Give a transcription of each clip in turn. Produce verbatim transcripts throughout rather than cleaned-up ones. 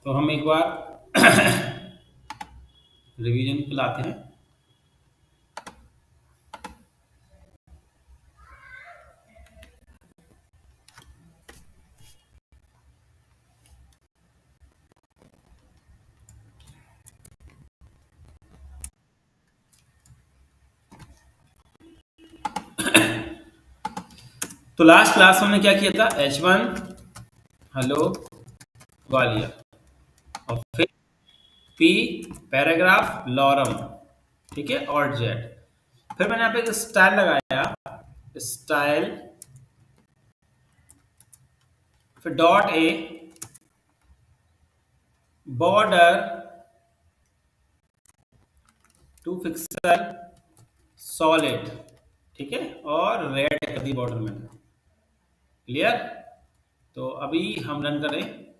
तो हम एक बार रिवीजन पे लाते हैं। तो लास्ट क्लास में हमने क्या किया था, एच वन हेलो ग्वालियर, और फिर पी पैराग्राफ लॉरम, ठीक है, और जेड। फिर मैंने यहाँ पे एक स्टाइल लगाया, स्टाइल, फिर dot A, border two pixel solid, ठीक है, और रेड कर दी बॉर्डर में। क्लियर? तो अभी हम रन करें।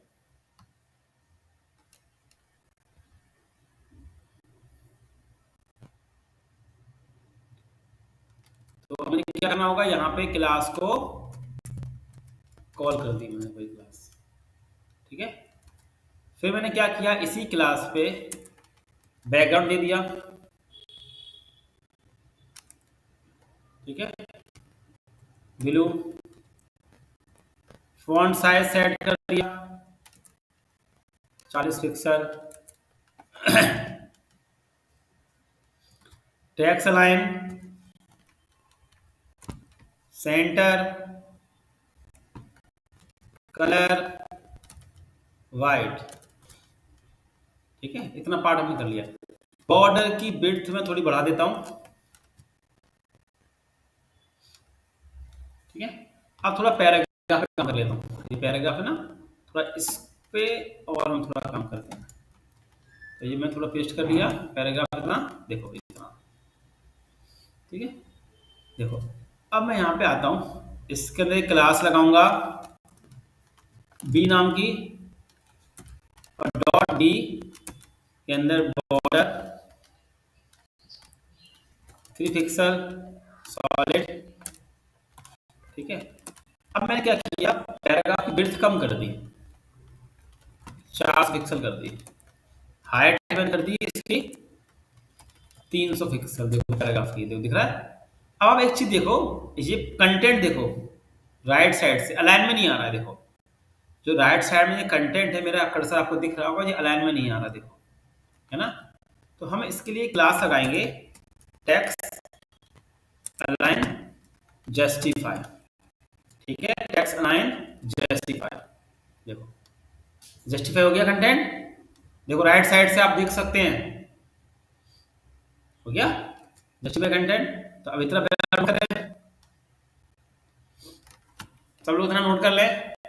तो हमें क्या करना होगा, यहाँ पे क्लास को कॉल कर दी मैंने कोई क्लास, ठीक है। फिर मैंने क्या किया, इसी क्लास पे बैकग्राउंड दे दिया, ठीक है, ब्लू, फॉन्ट साइज सेट कर दिया चालीस pixel, text line centre, colour white, ठीक है, इतना पार्ट हमने कर लिया। बॉर्डर की विड्थ में थोड़ी बढ़ा देता हूं, ठीक है। अब थोड़ा पैराग्राफ पे काम कर लेता हूं, ये पैराग्राफ है ना, थोड़ा इस पे और हम थोड़ा काम करते हैं। तो ये मैं थोड़ा पेस्ट कर लिया, पैराग्राफ इतना देखो, इतना, ठीक है। देखो अब मैं यहाँ पे आता हूं, इसके अंदर एक क्लास लगाऊंगा बी नाम की, और डॉट डी के अंदर बॉर्डर थ्री पिक्सल सॉलिड, ठीक है। अब मैंने क्या किया, पैराग्राफ की विड्थ कम कर दी, चार पिक्सल कर दी, हाइट मैंने कर दी इसकी तीन सौ पिक्सल। देखो पैराग्राफ की, देखो दिख रहा है। अब आप एक चीज देखो, ये कंटेंट देखो, राइट साइड से अलाइन में नहीं आ रहा है। देखो जो राइट साइड में ये कंटेंट है, मेरा कर्सर आपको दिख रहा होगा, ये अलाइन में नहीं आ रहा, देखो, है ना। तो हम इसके लिए क्लास लगाएंगे टेक्स्ट अलाइन जस्टिफाई, ठीक है, टेक्स्ट अलाइन जस्टिफाई। देखो जस्टिफाई हो गया कंटेंट, देखो राइट साइड से आप देख सकते हैं, हो गया जस्टिफाई कंटेंट। तो अब इतना नोट करें, सब लोग इतना नोट कर ले।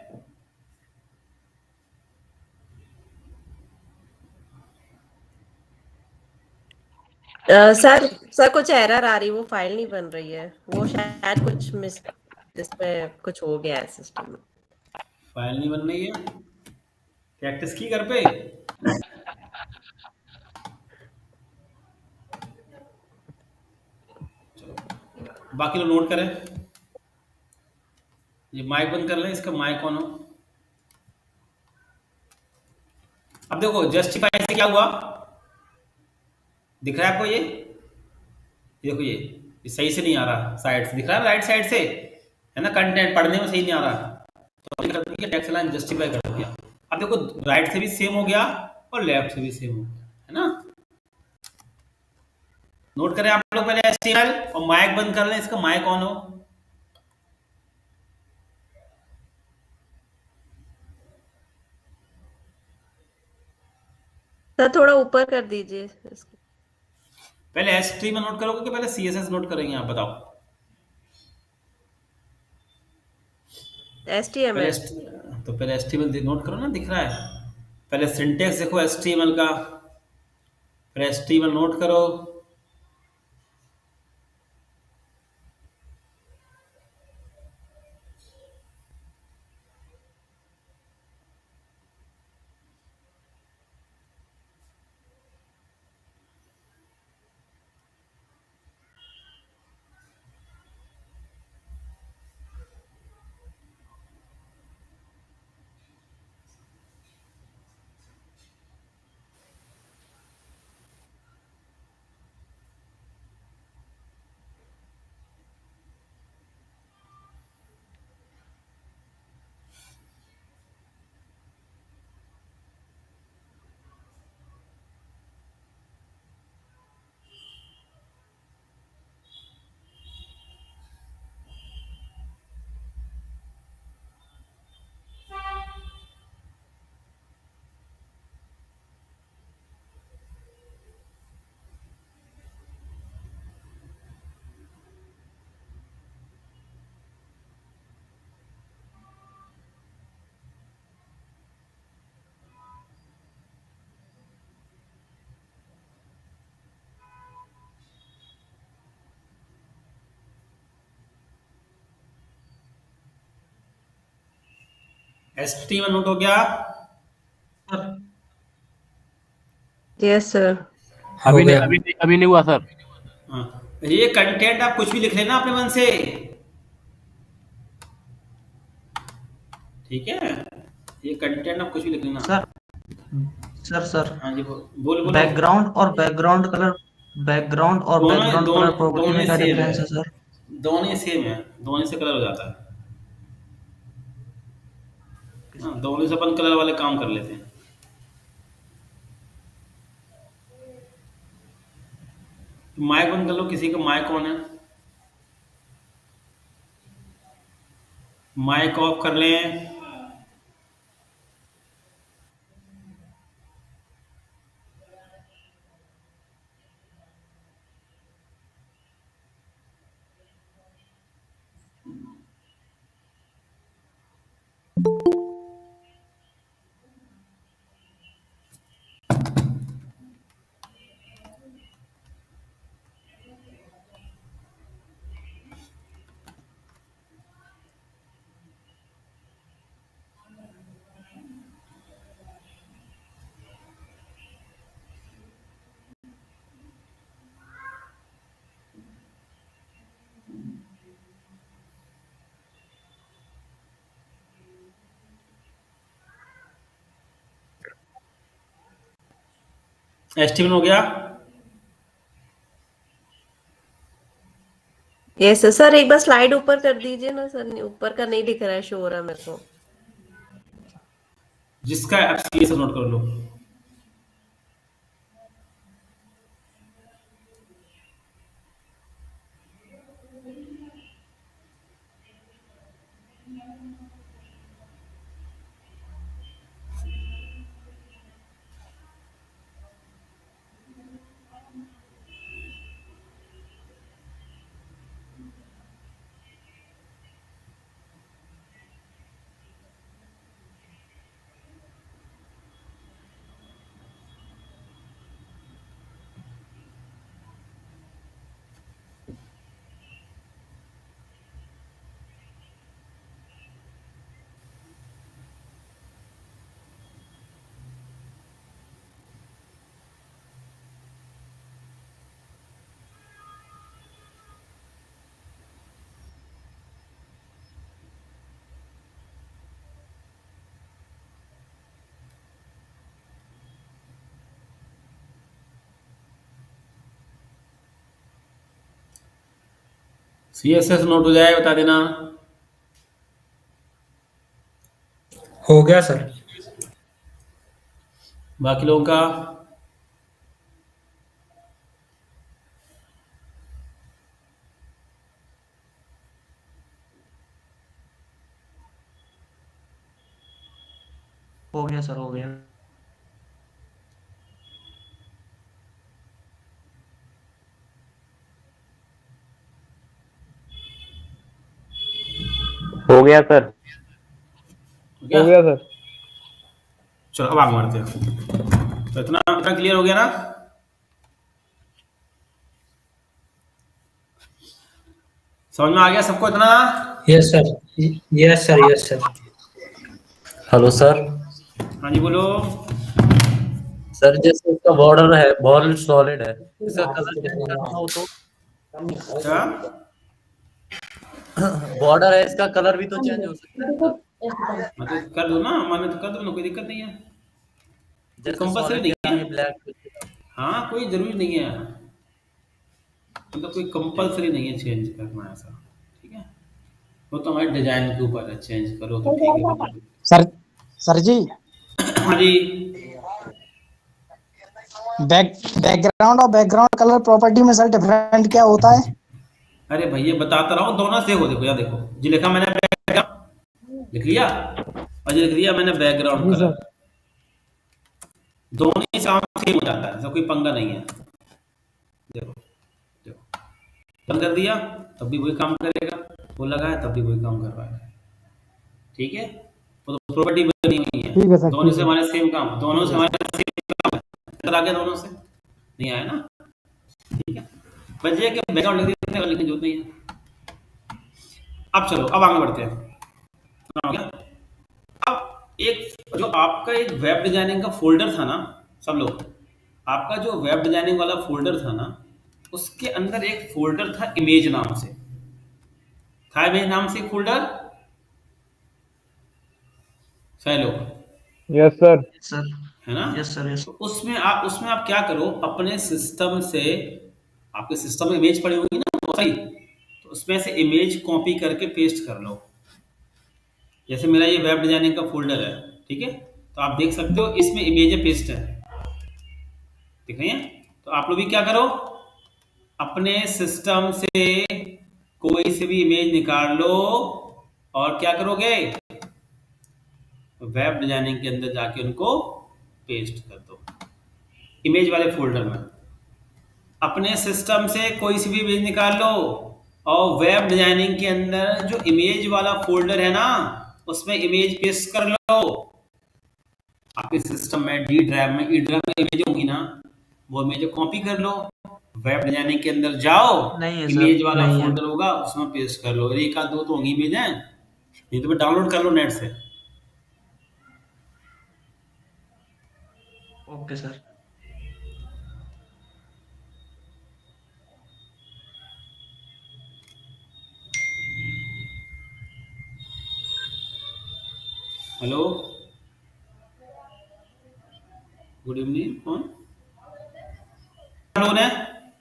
अ, सर सर कुछ एरर आ रही, वो फाइल नहीं बन रही है, वो शायद कुछ मिस इसमें कुछ हो गया है सिस्टम में। फाइल नहीं बन रही है, प्रैक्टिस की घर पे? चलो बाकी लोग नोट करें। ये माइक बंद कर लें, इसका माइक ऑन हो। अब देखो जस्टिफाई से क्या हुआ, दिख रहा है आपको? ये देखो, ये ये सही से नहीं आ रहा, साइड से दिख रहा है, राइट साइड से है ना, कंटेंट पढ़ने में सही नहीं आ रहा। तो टेक्स्ट लाइन जस्टिफाई कर दिया। अब देखो राइट से भी सेम हो गया और लेफ्ट से भी सेम हो गया, है ना। नोट करें आप लोग पहले एचटीएमएल, और माइक बंद कर लें, इसका माइक ऑन हो। सर थोड़ा ऊपर कर दीजिए इसको। पहले एचटीएमएल नोट करोगे कि पहले सीएसएस नोट करेंगे आप, बताओ? पहले एचटीएमएल। तो पहले एचटीएमएल नोट करो ना, दिख रहा है। पहले सिंटेक्स देखो एचटीएमएल का, फिर एचटीएमएल नोट करो। एस टी में नोट हो गया? Yes sir. हो अभी नहीं गया। अभी नहीं अभी नहीं हुआ सर। हाँ, ये कंटेंट आप कुछ भी लिख लेना अपने मन से, ठीक है? ये कंटेंट आप कुछ भी लिख लेना। सर सर सर हाँ जी, बो- बोल बोलो। बैकग्राउंड और बैकग्राउंड कलर बैकग्राउंड और दोनों बैकग्राउंड दोनों कलर प्रॉपर्टी दोनों में क्या सेम डिफरेंस है, है सर? दोनों ही सेम है, दोनों से कलर हो जाता है। हाँ, दोनों से अपन कलर वाले काम कर लेते हैं। माइक बंद कर लो, किसी का माइक ऑन है, माइक ऑफ कर लें। एस्टिमेट हो गया? Yes sir. सर एक बार स्लाइड ऊपर कर दीजिए ना सर, ऊपर का नहीं दिख रहा है, शो हो रहा है मेरे को। जिसका आप सी नोट कर लो। सी एस एस नोट हो जाए, बता देना। हो गया सर। बाकी लोगों का? हो गया सर, हो गया। हो गया सर। हो गया? हो गया सर। चलो अब आगे बढ़ते हैं। तो इतना इतना क्लियर हो गया ना? समझ में आ गया सबको इतना? Yes sir, yes sir, yes sir. Hello sir. हाँ जी, बोलो। सर जैसे इसका बॉर्डर है, बॉर्डर सॉलिड है, इसका कलर चेंज करना हो तो? अच्छा, बॉर्डर है, इसका कलर भी तो चेंज हो सकता है सर। मतलब कर दो ना, मैंने तो कर दो ना, कोई दिक्कत नहीं है, जैसे कंपल्सरी सॉलिड नहीं है। ब्लैक। हाँ, कोई जरूरी नहीं है, मतलब कोई कंपल्सरी नहीं है चेंज करना ऐसा, ठीक है? वो तो हमारे डिजाइन के ऊपर है, चेंज करो तो ठीक है। सर सर जी, हाँ जी, बैक बैकग्राउंड और बैकग्राउंड कलर प्रॉपर्टी में सर डिफरेंट क्या होता है? अरे भैया बताता रहा हूँ, दोनों से हो। देखो यहाँ देखो, जी लिखा मैंने बैकग्राउंड लिख लिया, और जी लिख दिया मैंने बैकग्राउंड जी कलर, सर। दोनों ही काम सेम हो जाता है, ऐसा कोई पंगा नहीं है। देखो देखो, बंद कर दिया तब भी वही काम करेगा, वो लगा है तब भी वही काम कर रहा है, ठीक है? वो तो प्रॉपर्टी बनी हुई है, ठीक है सर, दोनों ठीक से है। हमारे सेम काम, दोनों से हमारे सेम काम है। आ गया दोनों से? नहीं आया ना? ठीक है, बस ये कि बैकग्राउंड लिख देते हैं और लिखने की जरूरत नहीं है। अब चलो, अब आगे बढ़ते हैं। हो गया? अब एक जो आपका एक वेब डिजाइनिंग का फोल्डर था ना सब लोग, आपका जो वेब डिजाइनिंग वाला फोल्डर था ना, उसके अंदर एक फोल्डर था इमेज नाम से, था इमेज नाम से एक फोल्डर फैलो, यस सर। सर है ना? यस सर यस तो उसमें आप उसमें आप क्या करो, अपने सिस्टम से, आपके सिस्टम में इमेज पड़ी होगी ना बहुत सारी, तो उसमें से इमेज कॉपी करके पेस्ट कर लो। जैसे मेरा ये वेब डिजाइनिंग का फोल्डर है, ठीक है, तो आप देख सकते हो इसमें इमेज पेस्ट है, दिख रही है? तो आप लोग भी क्या करो, अपने सिस्टम से कोई से भी इमेज निकाल लो और क्या करोगे, वेब डिजाइनिंग के अंदर जाके उनको पेस्ट कर दो इमेज वाले फोल्डर में। अपने सिस्टम से कोई सी भी इमेज निकाल लो और वेब डिजाइनिंग के अंदर जो इमेज वाला फोल्डर है ना, उसमें इमेज पेस्ट कर लो। आपके सिस्टम में डी ड्राइव में ई ड्राइव में इमेज होगी ना, वो इमेज कॉपी कर लो, वेब डिजाइनिंग के अंदर जाओ, नहीं है इमेज सर, वाला नहीं है। फोल्डर होगा उसमें पेस्ट कर लो। एक आध दो तो होंगी इमेज है, नहीं तो डाउनलोड कर लो नेट से। Okay sir. Hello, good evening, कौन लोग हैं?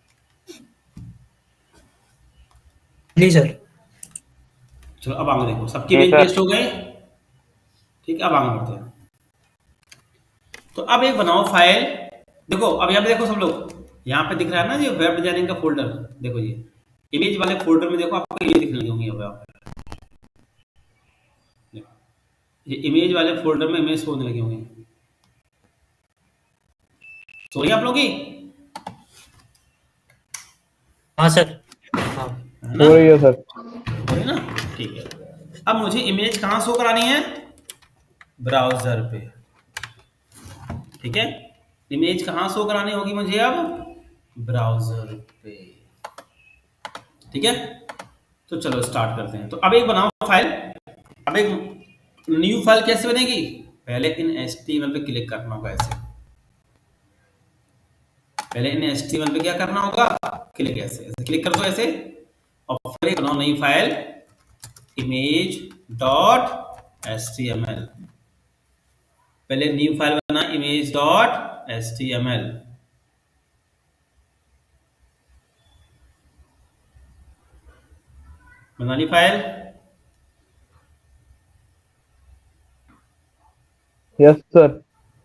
जी सर। चलो अब आगे देखो, सबकी जी इमेज सर। पेस्ट हो गए, ठीक है, अब आगे बढ़ते हैं। तो अब एक बनाओ फाइल, देखो अब यहाँ पे देखो सब लोग, यहाँ पे दिख रहा है ना ये वेब डिजाइनिंग का फोल्डर, देखो ये इमेज वाले फोल्डर में देखो आपको ये दिखने लगी होंगी अब यहाँ पे, देखो, ये इमेज वाले फोल्डर में इमेज होने लगी होंगी, सो रही है आप लोग की? हाँ सर। हाँ है ना? हो रही है सर। हो रही है ना? ठीक है। अब मुझे इमेज कहाँ शो करानी है, ब्राउजर पे, ठीक है, इमेज कहाँ शो करानी होगी मुझे अब, ब्राउजर पे, ठीक है। तो चलो स्टार्ट करते हैं। तो अब एक बनाओ फाइल, अब एक न्यू फाइल कैसे बनेगी, पहले इन एचटीएमएल पे क्लिक करना होगा, ऐसे पहले इन एचटीएमएल पे क्या करना होगा, क्लिक, ऐसे ऐसे क्लिक कर दो ऐसे, और फिर एक बनाओ नई फाइल इमेज डॉट एचटीएमएल, पहले न्यू फाइल बना इमेज डॉट एचटीएमएल, बना ली फाइल, यस सर।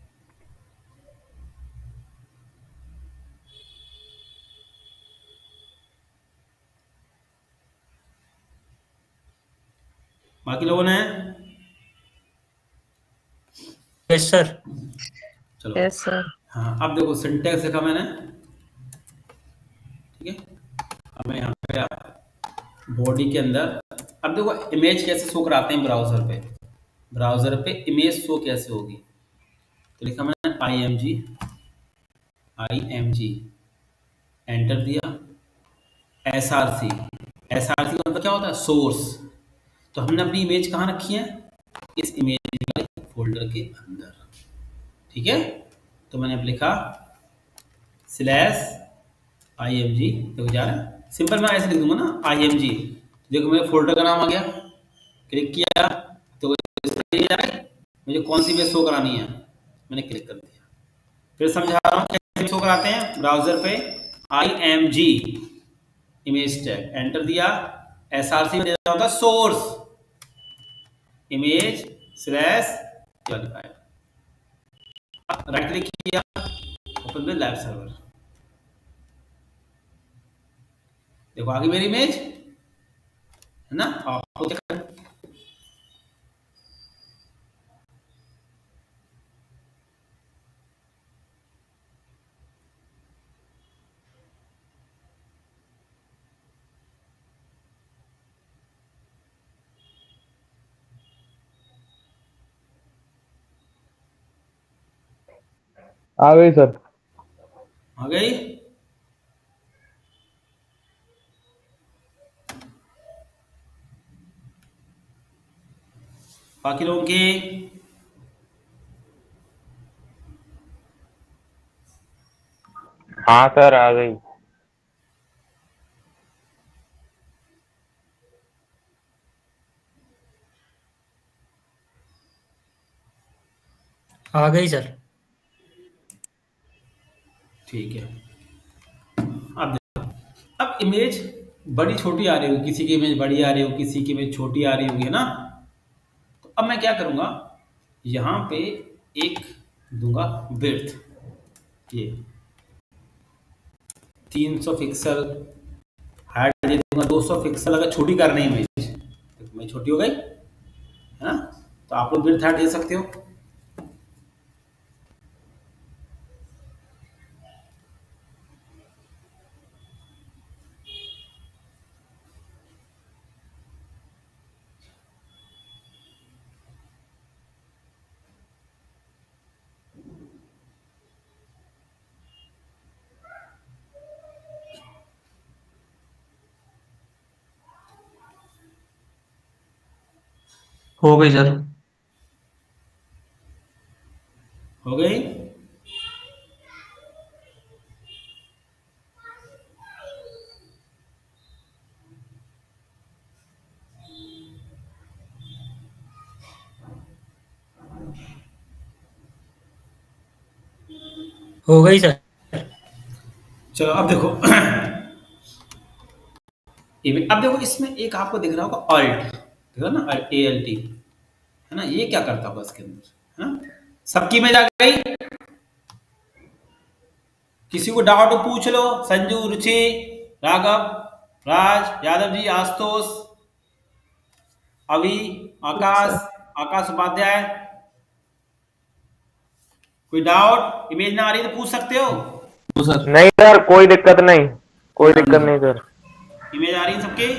बाकी लोगों ने, यस सर। चलो यस सर। हाँ, अब देखो सिंटेक्स लिखा मैंने, ठीक है, अब मैं यहाँ पे बॉडी के अंदर, अब देखो इमेज कैसे शो कराते हैं ब्राउजर पे, ब्राउजर पे इमेज शो कैसे होगी, तो लिखा मैंने I M G, I M G, enter दिया, S R C, S R C का मतलब क्या होता है, सोर्स, तो हमने अपनी इमेज कहाँ रखी है, इस इमेज वाले फोल्डर के अंदर, ठीक है। तो मैंने अब लिखा स्लैश आई एम जी, देखो जा रहा है, सिंपल मैं ऐसे लिख दूंगा ना आई एम जी, देखो मेरे फोल्डर का नाम आ गया, क्लिक किया तो मुझे कौन सी इमेज शो करानी है, मैंने क्लिक कर दिया। फिर समझा रहा हूँ कैसे शो कराते हैं, ब्राउजर पे I M G image tag, enter दिया, एसआरसी में देना होता है source image slash file, right click किया, ओपन विद लाइव सर्वर, देखो आगे मेरी इमेज है ना, आपको क्या आ गई सर। आ गई? बाकी लोगों की हाँ सर आ गई। आ गई सर। ठीक है। अब देखो, अब इमेज बड़ी छोटी आ रही होगी, किसी की इमेज बड़ी आ रही होगी, किसी की इमेज छोटी आ रही होगी, है ना। तो अब मैं क्या करूंगा, यहाँ पे एक दूंगा विड्थ, ये तीन सौ पिक्सल, हाइट दे दूंगा दो सौ पिक्सल, अगर छोटी करनी है इमेज, तो इमेज छोटी हो गई, है ना। तो आप लोग विड्थ हाइट दे सकते हो। हो गई सर। हो गई। हो गई सर। चलो अब देखो, इमेज, अब देखो इसमें एक आपको दिख रहा होगा ऑल्ट, दिख रहा ना, ए एल टी, है ना। ये क्या करता होगा इसके अंदर, है ना। सबकी इमेज आ गई। किसी को डाउट हो पूछ लो, संजू, रुचि, राघव, राज, यादव जी, आशुतोष, अभी, आकाश, आकाश उपाध्याय, कोई डाउट, इमेज ना आ रही तो पूछ सकते हो। नहीं सर कोई दिक्कत नहीं, कोई दिक्कत नहीं सर। इमेज आ रही है सबकी।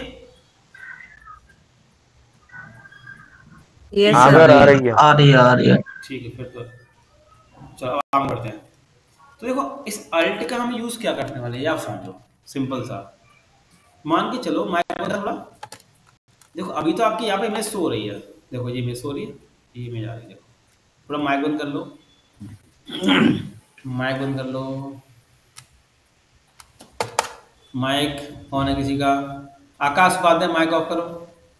यस हाँ सर। सर आ रही है। आ रही है आ रही है। ठीक है, फिर तो चलो अब काम करते हैं। तो देखो इस अल्ट का हम यूज क्या करने वाले हैं, ये आप समझो, सिंपल सा। मान के चलो माइक थोड़ा, देखो अभी तो आपकी यहाँ पे इमेज शो हो रही है, देखो ये इमेज शो हो रही है, ये इमेज आ रही है, देखो थोड़ा माइक बंद कर लो, माइक बंद कर लो, माइक ऑन है किसी का, आकाश उपाध्याय माइक ऑफ करो,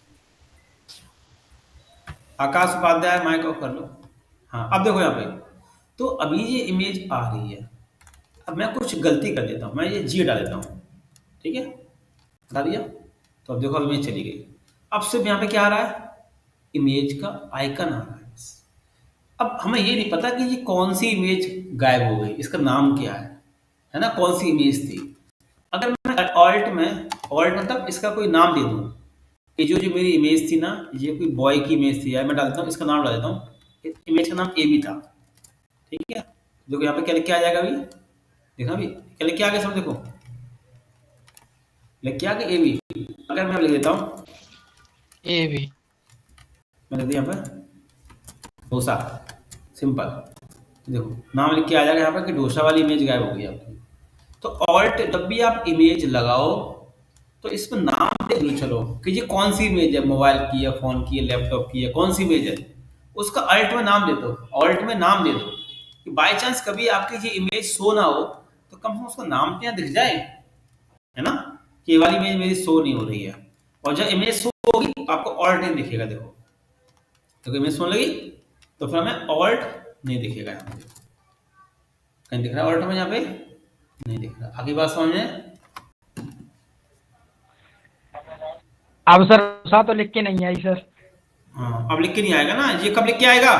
आकाश उपाध्याय माइक ऑफ कर लो। हाँ अब देखो यहाँ पे, तो अभी ये इमेज आ रही है। अब मैं कुछ गलती कर देता हूँ, मैं ये जी डाल देता हूँ, ठीक है, हटा दिया। तो अब देखो अब इमेज चली गई। अब सिर्फ यहाँ पे क्या आ रहा है, इमेज का आइकन आ रहा है। अब हमें ये नहीं पता कि ये कौन सी इमेज गायब हो गई, इसका नाम क्या है है ना, कौन सी इमेज थी। अगर मैं ऑल्ट में, ऑल्ट मतलब इसका कोई नाम दे दूँ, ये जो जो मेरी इमेज थी ना, ये कोई बॉय की इमेज थी, यार मैं डालता हूँ इसका नाम डाल देता हूँ, इमेज का नाम ए बी था, ठीक है। देखो यहाँ पे क्या लिख के आ जाएगा अभी, देखा अभी क्या लिख के आ गया सब, देखो लिख के आ गया ए बी। अगर मैं लिख देता हूँ ए भी मैं लिख दिया यहाँ पे डोसा, सिंपल, देखो नाम लिख के आ जाएगा यहाँ पर कि डोसा वाली इमेज गायब हो गई आपकी। तो ऑल्ट जब भी आप इमेज लगाओ तो इसमें नाम दे दो, चलो कि ये कौन सी इमेज है, मोबाइल की है, फोन की है, लैपटॉप की है, कौन सी इमेज है, उसका अल्ट में नाम दे दो, ऑल्ट में नाम दे दो, कि बाय चांस कभी आपकी ये इमेज शो ना हो तो कम से कम उसका नाम तो यहाँ दिख जाए, है ना, कि ये वाली इमेज मेरी शो नहीं हो रही है। और जब इमेज शो होगी आपको ऑल्ट नहीं दिखेगा, देखो तो इमेज शो लगी तो फिर हमें ऑल्ट नहीं दिखेगा, यहाँ पे कहीं दिख रहा है ऑल्ट में, यहाँ पे नहीं दिख रहा। आगे बात समझ में, अब सर सा तो लिख के नहीं आई सर। हाँ अब लिख के नहीं आएगा ना, ये कब लिख के आएगा,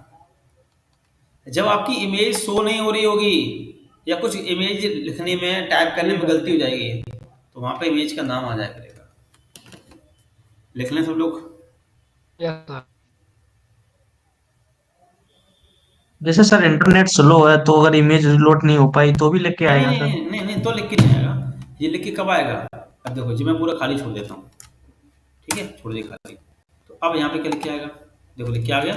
जब आपकी इमेज शो नहीं हो रही होगी या कुछ इमेज लिखने में, टाइप करने में गलती हो जाएगी, तो वहां पे इमेज का नाम आ जाया करेगा। लिख लें सब लोग। जैसे सर इंटरनेट स्लो है तो अगर इमेज लोड नहीं हो पाई तो भी लिख के नहीं आएगा नहीं सर। नहीं नहीं नहीं, तो लिख के नहीं आएगा, ये लिख के कब आएगा। अब देखो जी मैं पूरा खाली छोड़ देता हूँ, ठीक है, छोड़ दिया खाली। तो अब यहाँ पे क्या लिख के आएगा, देखो लिख के आ गया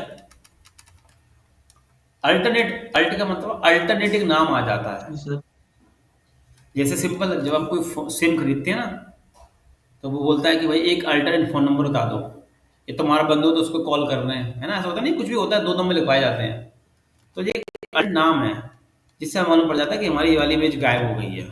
अल्टरनेट। अल्ट का मतलब अल्टरनेटिव नाम आ जाता है। सर जैसे सिंपल, जब आप कोई सिम खरीदते हैं ना, तो वो बोलता है कि भाई एक अल्टरनेट फोन नंबर बता दो, ये तुम्हारा बंद हो तो उसको कॉल कर रहे हैं, है ना, ऐसा होता नहीं, कुछ भी होता है, दो नंबर लिखवाए जाते हैं। तो ये एक नाम है, जिससे हमें मालूम पड़ जाता है कि हमारी ये वाली इमेज गायब हो गई है।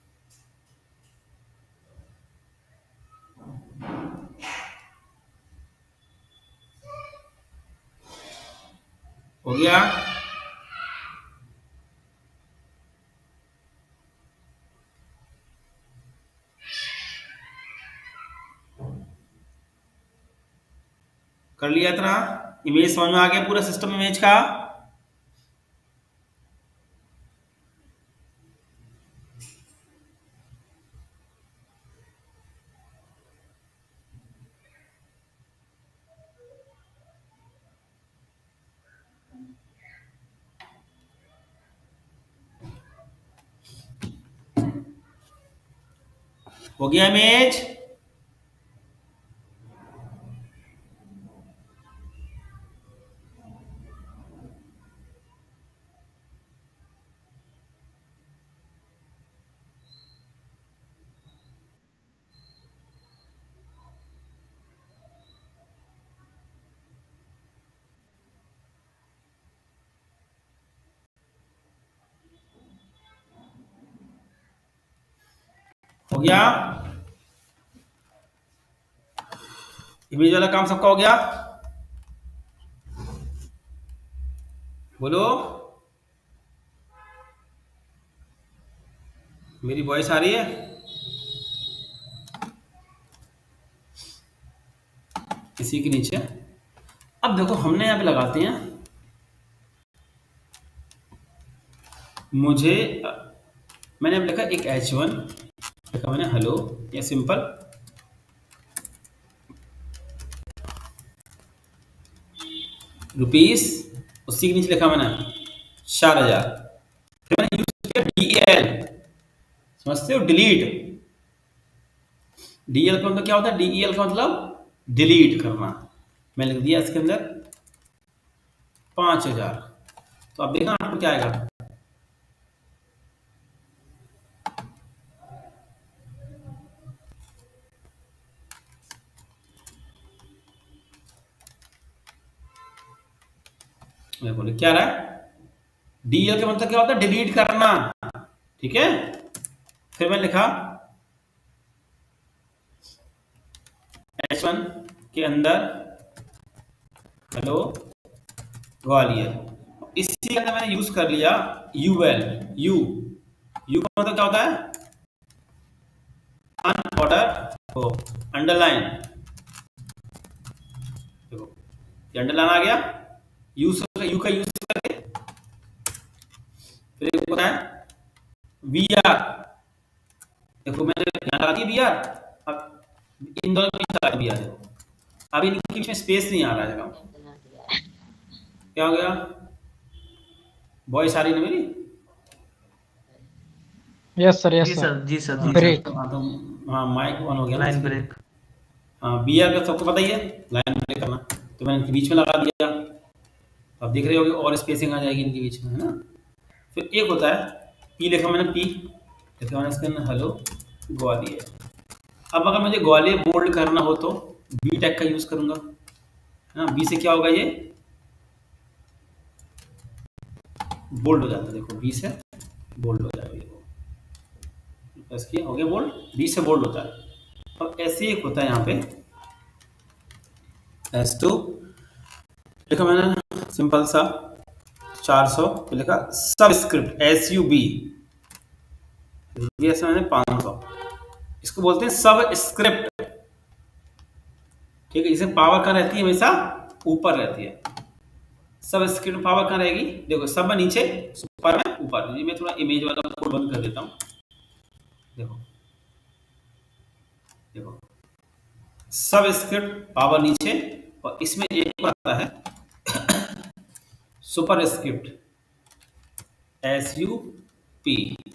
हो गया? कर लिया इतना? इमेज समझ में आ गया पूरा सिस्टम इमेज का? हो गया इमेज? हो गया? इमेज वाला काम सबका हो गया? बोलो, मेरी वॉइस आ रही है? इसी के नीचे अब देखो हमने यहां पे लगाते हैं, मुझे मैंने अब लिखा एक एच वन, लिखा मैंने हेलो या सिंपल, रुपीस, उसी के नीचे लिखा मैंने चार हजार। फिर मैंने यूज किया डी एल, समझते हो? डिलीट। डीएल का मतलब क्या होता है? डीईएल का मतलब डिलीट करना। मैं लिख दिया इसके अंदर पांच हजार। तो अब देखना आपको क्या आएगा। मैं बोले क्या रहा है? डीएल का मतलब क्या होता है? डिलीट करना, ठीक है। फिर मैं लिखा एच वन के अंदर हेलो ग्वालियर। इसी के अंदर मैंने यूज कर लिया यूएल, यू यू का मतलब क्या होता है? अनऑर्डर हो, अंडरलाइन। देखो ये अंडरलाइन आ गया, यू यू का यूज करके। फिर एक होता है वी आर, देखो मैंने यहां लगा दिया वी आर, अब इन दोनों के बीच लगा दिया है, अब इनके बीच में स्पेस नहीं आ रहा है। क्या हो गया? वॉइस आ रही है मेरी? यस सर, यस जी सर। सर, जी सर, जी ब्रेक। सर। हाँ तो हाँ माइक ऑन हो गया ना लाइन इसलिए। ब्रेक। हाँ बी आर का सबको पता ही है, लाइन ब्रेक करना। तो मैंने इनके बीच में लगा दिया, अब देख रहे होगे और स्पेसिंग आ जाएगी इनके बीच में, है ना। फिर एक होता है पी, लिखा मैंने पी, लिखा मैंने इसके अंदर हेलो ग्वालियर। अब अगर मुझे ग्वालियर बोल्ड करना हो तो बी टैग का यूज करूंगा, है ना। बी से क्या होगा? ये बोल्ड हो जाता है, देखो बी से बोल्ड हो जाएगा, प्रेस किया हो गया बोल्ड, बी से बोल्ड होता है। और ऐसे एक होता है यहाँ पे एस टू, लिखा मैंने सिंपल सा चार सौ, तो लिखा सबस्क्रिप्ट एस यू बी, ऐसे मैंने पाँच सौ, इसको बोलते हैं सब स्क्रिप्ट, ठीक है। इसे पावर कहाँ रहती है? हमेशा ऊपर रहती है। सब स्क्रिप्ट पावर कहाँ रहेगी? देखो सब में नीचे, सुपर में ऊपर। मैं थोड़ा इमेज वाला कोड बंद कर देता हूँ, देखो देखो सब स्क्रिप्ट पावर नीचे, और इसमें एक आता है super script S U P,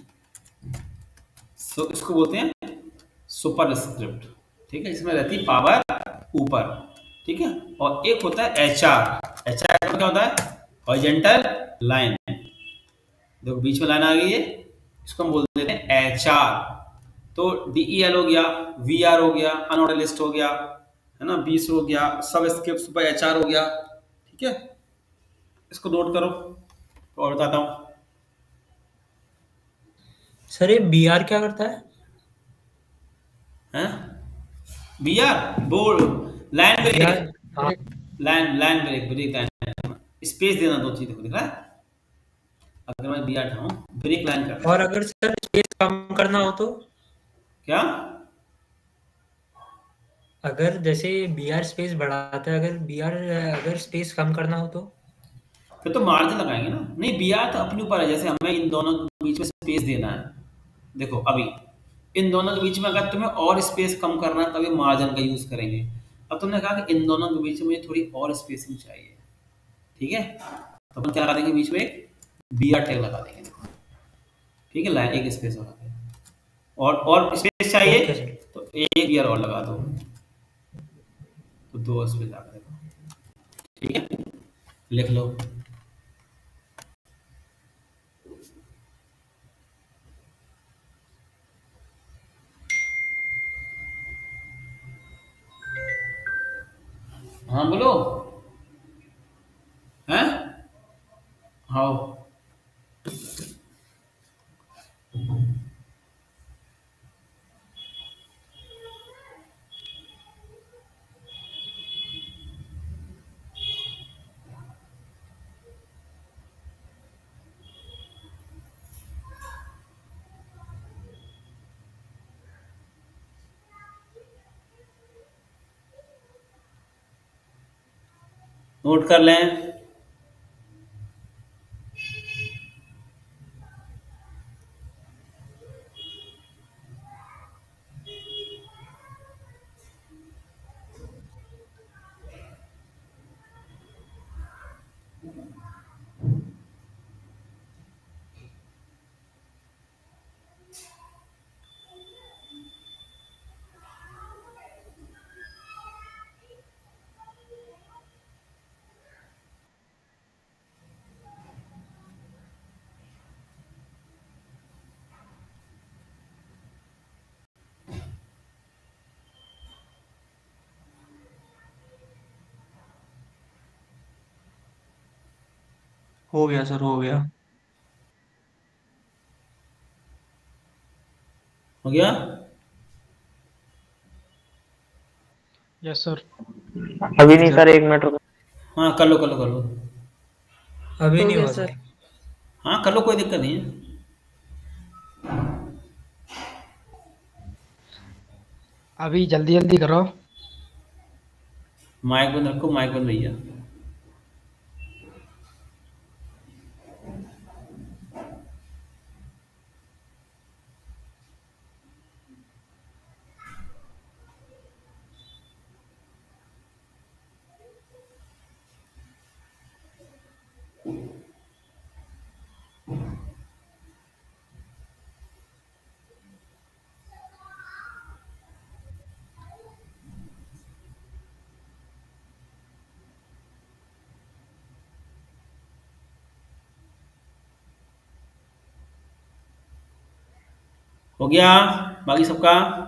so इसको बोलते हैं सुपर स्क्रिप्ट, ठीक है। इसमें रहती है पावर ऊपर, ठीक है। और एक होता है एच आर। एच आर क्या होता है? हॉरिजॉन्टल लाइन, देखो बीच में लाइन आ गई है, इसको हम बोल देते हैं एच आर। तो डीईएल हो गया, वीआर हो गया, अनऑर्डर लिस्ट हो गया, है ना, बीस हो गया, सब स्क्रिप्ट सुपर एचआर हो गया, ठीक है। इसको नोट करो और बताता हूं। सर ये बी आर क्या करता है? हैं? B R board line B R break, हाँ line line break break line, space देना दो चीज, देखो दिख रहा है? अगर मैं बी आर ठाऊं, ब्रेक लाइन करना और है। अगर सर स्पेस कम करना हो तो? क्या? अगर जैसे बी आर स्पेस बढ़ाता है, अगर बी आर अगर स्पेस कम करना हो तो? फिर तो मार्जिन लगाएंगे ना। नहीं, बी आर तो अपने ऊपर है, जैसे हमें इन दोनों के बीच में स्पेस देना है। देखो अभी इन दोनों के बीच में अगर तुम्हें और स्पेस कम करना है तभी मार्जिन का यूज करेंगे। अब तुमने कहा कि इन दोनों के बीच में मुझे थोड़ी और स्पेसिंग चाहिए, ठीक है, तो अपन क्या लगा देंगे बीच में, एक बी आर टैग लगा देंगे, देखो ठीक है, लाइन एक स्पेस लगा देंगे, और और स्पेस चाहिए ओके सर। तो एक बी आर और लगा दो, तो दो स्पेस लगा देगा, ठीक है, लिख लो। हाँ बोलो। हैं? हाँ नोट कर लें। हो गया सर, हो गया। हो गया? Yes sir. अभी नहीं सर, एक मिनट रुको। हाँ कर लो कर लो कर लो। अभी हो नहीं गया हुआ सर। सर। हाँ कर लो, कोई दिक्कत नहीं है। अभी जल्दी जल्दी करो। माइक बंद रखो, माइक बंद भैया। हो गया बाकी सबका?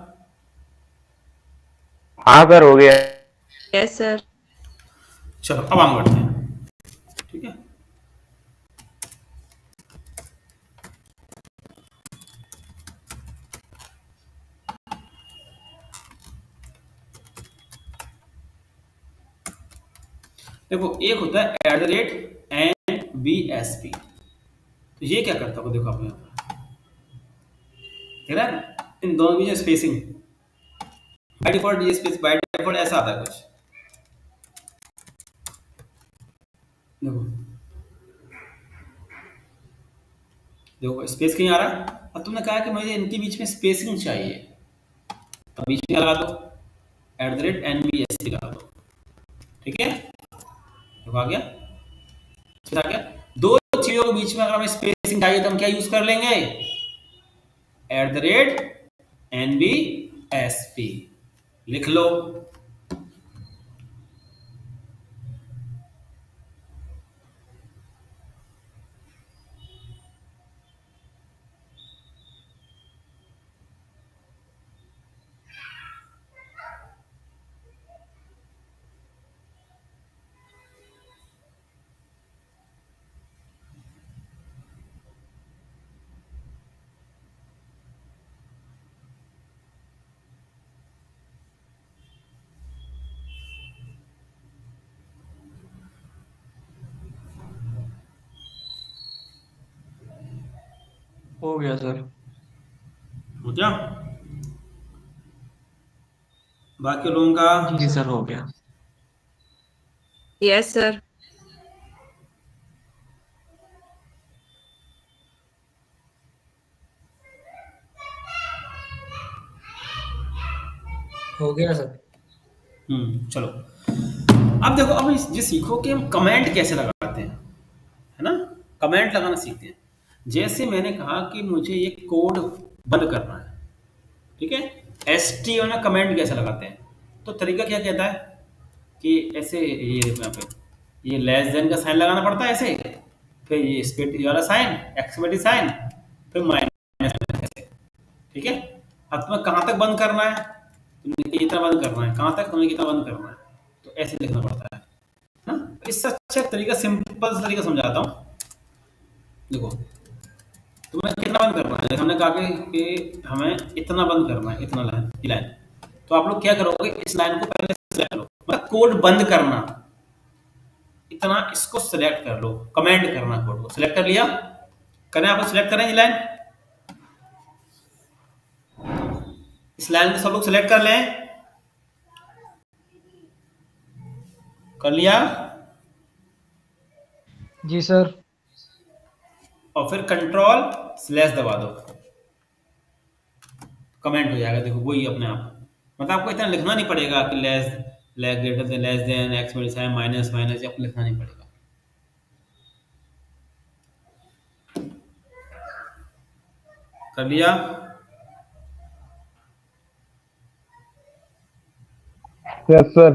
हाँ सर, हो गया। Yes sir. चलो अब आगे बढ़ते हैं, ठीक है। देखो एक होता है at the rate N B S P, तो ये क्या करता है देखो आपने, ठीक है, इन दोनों बीच स्पेसिंग बाय डिफॉल्ट, ये स्पेस बाय डिफॉल्ट ऐसा आता है कुछ, देखो देखो स्पेस कहीं आ रहा है। अब तुमने कहा कि मुझे इनके बीच में स्पेसिंग चाहिए, अब बीच में लगा दो at the rate N B S P लगा दो, ठीक है, देखो आ गया, फिर आ गया। दो चीजों के बीच में अगर हमें स्पेसिंग चाहिए तो हम क्या यूज कर लेंगे, at the rate N B S P, लिख लो। हो गया सर। हो गया? बाकी लोगों का जी सर हो गया। Yes sir. हो गया सर। हम्म चलो अब देखो, अब इस- ये सीखो कि हम कमेंट कैसे लगाते हैं, है ना? कमेंट लगाना सीखते हैं। जैसे मैंने कहा कि मुझे ये कोड बंद करना है, ठीक है? एस टी में कमेंट कैसे लगाते हैं? तो तरीका क्या कहता है कि ऐसे, ये देखो यहाँ पे ये लेस देन का साइन लगाना पड़ता है ऐसे, फिर ये स्पेट वाला साइन, एक्सक्लेमेटरी साइन, फिर माइनस ऐसे, ठीक है? अब तुम्हें कहाँ तक बंद करना है? तुमने कितना बंद करना है, कहाँ तक तुम्हें कितना बंद करना है, तो ऐसे लिखना पड़ता है ना? इससे अच्छा तरीका, सिंपल सा तरीका समझाता हूँ। देखो, तुम्हें कितना बंद करना है, हमने कहा कि, कि हमें इतना बंद करना है, इतना लाइन, ये लाइन, तो आप लोग क्या करोगे, इस लाइन को पहले सेलेक्ट करो, मतलब कोड बंद करना, इतना इसको सिलेक्ट कर लो, कमेंट करना, कोड को सिलेक्ट कर लिया, करें आप सिलेक्ट करें ये लाइन, इस लाइन को सब लोग सिलेक्ट कर लें, कर लिया? जी सर। और फिर कंट्रोल स्लैश दबा दो, कमेंट हो जाएगा। देखो वही अपने आप, मतलब आपको इतना लिखना नहीं पड़ेगा कि less less greater than less than X multiply minus minus, आपको लिखना नहीं पड़ेगा। कर लिया? Yes sir.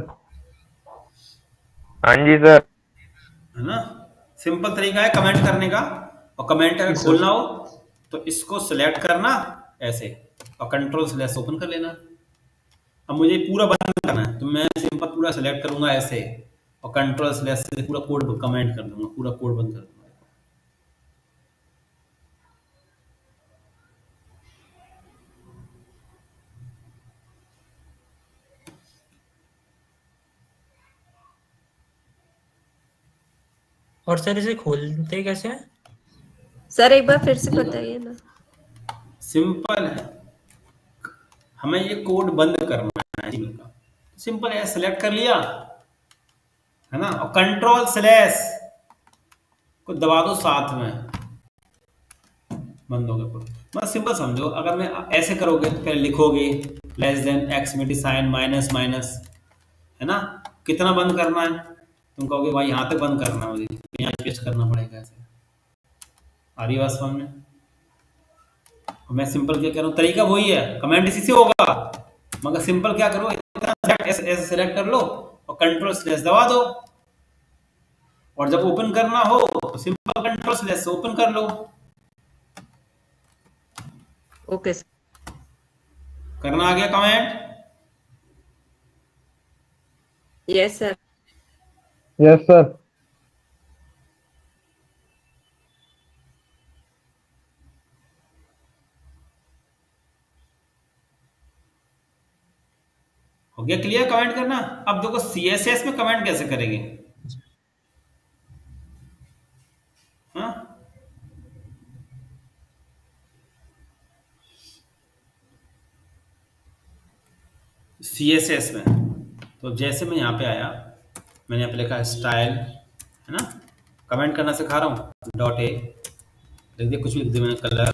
हाँ जी सर। है ना? सिंपल तरीका है कमेंट करने का। और कमेंट अगर खोलना हो तो इसको सिलेक्ट करना ऐसे, और कंट्रोल स्लैश ओपन कर लेना। अब मुझे पूरा बंद करना है तो मैं सिंपल पूरा सिलेक्ट करूंगा ऐसे, और कंट्रोल स्लैश से पूरा कोड कमेंट कर दूंगा, पूरा कोड बंद कर दूंगा। और सर इसे खोलते कैसे हैं? सर एक बार फिर से बताइए ना। सिंपल है, हमें ये कोड बंद करना है का। सिंपल है, सिलेक्ट कर लिया, है ना, और कंट्रोल स्लैश को दबा दो, साथ में बंद हो गया कोड। मतलब सिंपल समझो, अगर मैं ऐसे करोगे तो फिर लिखोगे लेस देन एक्स में साइन माइनस माइनस, है ना, कितना बंद करना है, तुम कहोगे भाई यहाँ तक बंद करना है, मुझे यहाँ पेस्ट करना पड़ेगा ऐसे। आ रही बात समझ में? मैं सिंपल क्या कह रहा हूँ, तरीका वही है, कमेंट इसी से होगा, मगर सिंपल क्या करो, ऐसे ऐसे सेलेक्ट कर लो और कंट्रोल स्लैश दबा दो, और जब ओपन करना हो तो सिंपल कंट्रोल स्लैश से ओपन कर लो। Okay sir. करना आ गया comment? Yes sir. Yes sir. हो गया क्लियर कमेंट करना? अब देखो सीएसएस में कमेंट कैसे करेंगे, हाँ? सीएसएस में तो जैसे मैं यहाँ पे आया, मैंने यहाँ पे लिखा स्टाइल, है ना, कमेंट करना सिखा रहा हूँ, डॉट ए लिख दिया, कुछ भी लिख दिया मैंने, कलर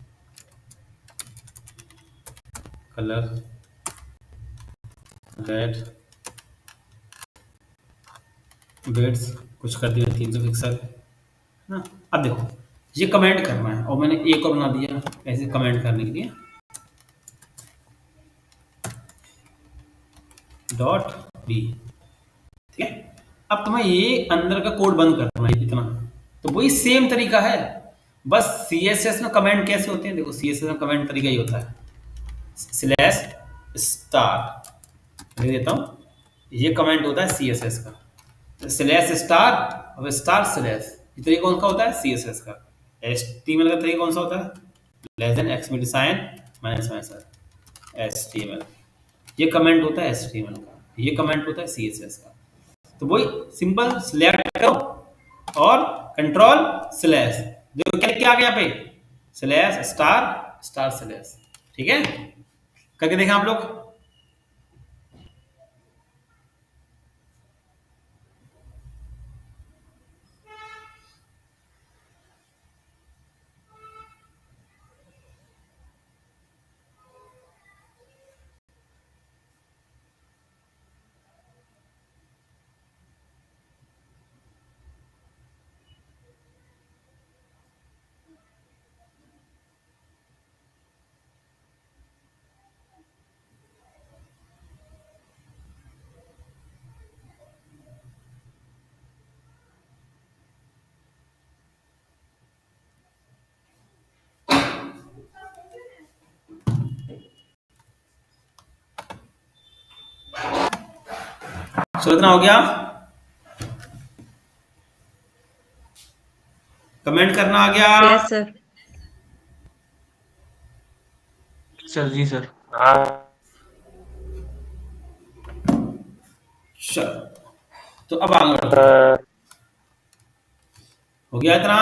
कलर रेड बेड्स, कुछ कर दिया तीन सौ पिक्सल ना। अब देखो ये कमेंट करना है, और मैंने एक और बना दिया ऐसे कमेंट करने के लिए, डॉट बी, ठीक है? अब तुम्हें ये अंदर का कोड बंद करना है इतना, तो वही सेम तरीका है, बस सीएसएस में कमेंट कैसे होते हैं, देखो सीएसएस में कमेंट तरीका ही होता है, स्लैश स्टार लिख देता हूं, ये कमेंट होता है सीएसएस का, स्लैश स्टार और स्टार स्लैश, ये तरीका कौन सा होता है, सीएसएस का। एचटीएमएल का तरीका कौन सा होता है, लेस देन एक्स में साइन माइनस माइनस, एचटीएमएल ये कमेंट होता है एचटीएमएल का, ये कमेंट होता है सीएसएस का। तो वही सिंपल सिलेक्ट करो और कंट्रोल स्लैश, देखो क्या क्या आ गया पे, स्लैश स्टार स्टार स्लैश। ठीक है, करके देखें आप लोग। चलो इतना हो गया। कमेंट करना आ गया। Yes sir. सर जी सर। हाँ चलो तो अब आगे बढ़ो। सर। हो गया इतना।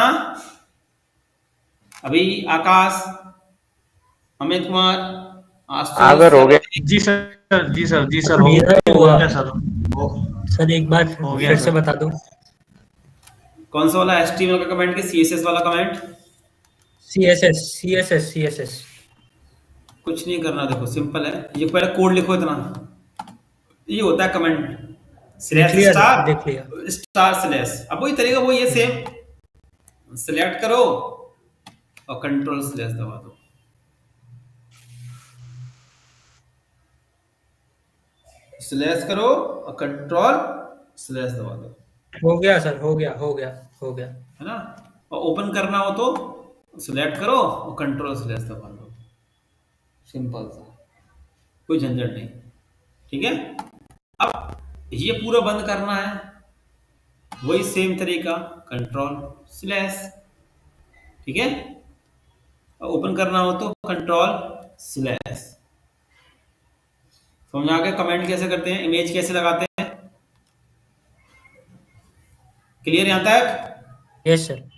अभी आकाश, अमित कुमार, आशुतोष, अगर हो गया जी सर जी सर जी सर हो मेरा हो हुआ। गया सर। हो सर एक बार हो गया फिर सर। से बता दो। कौन सा वाला एच टी एम एल का कमेंट के सी एस एस वाला comment? C S S C S S C S S. कुछ नहीं करना, देखो सिंपल है। ये पहले कोड लिखो इतना। ये होता है कमेंट, देख स्लैश लिया स्टार देख लिया। Star slash. अब वही तरीका वो ये सेम सिलेक्ट करो और कंट्रोल स्लैश दबा दो। स्लैश करो और कंट्रोल स्लैश दबा दो। हो गया सर, हो गया हो गया हो गया। है ना? और ओपन करना हो तो सिलेक्ट करो और कंट्रोल स्लैश दबा दो। सिंपल सा, कोई झंझट नहीं। ठीक है, अब ये पूरा बंद करना है, वही सेम तरीका, कंट्रोल स्लैश। ठीक है, और ओपन करना हो तो कंट्रोल स्लैश। समझ आ गया कमेंट कैसे करते हैं, इमेज कैसे लगाते हैं? क्लियर यहां तक? Yes sir.